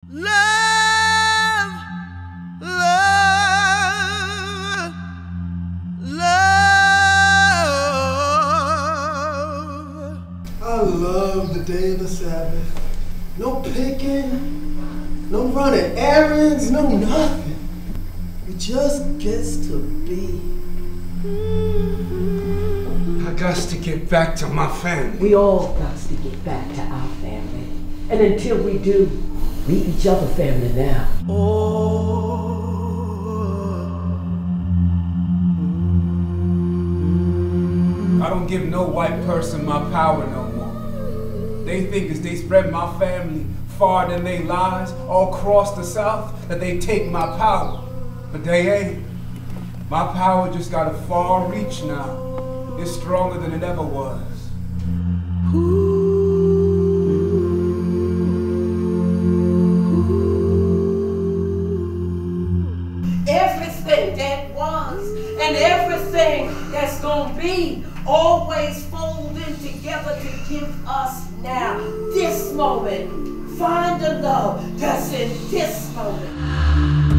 Love, love, love. I love the day of the Sabbath. No picking, no running errands, no nothing. It just gets to be. I got to get back to my family. We all got to get back to our family. And until we do, we each other family now. I don't give no white person my power no more. They think as they spread my family far than they lies all across the South that they take my power. But they ain't. My power just got a far reach now. It's stronger than it ever was. Everything that was and everything that's gonna be always folding together to give us now, this moment. Find the love that's in this moment.